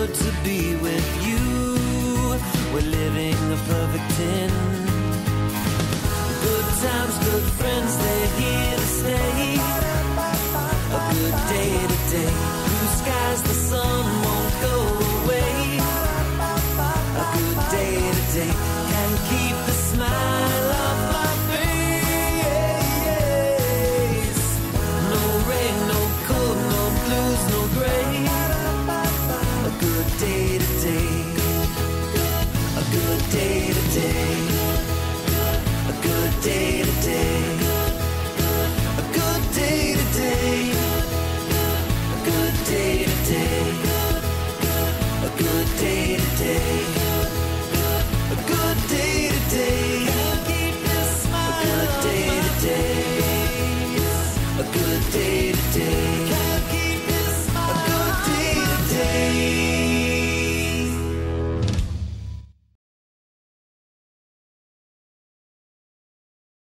good to be with you. We're living the perfect 10. Good times, good friends, they're here to stay. A good day today. Blue skies, the sun.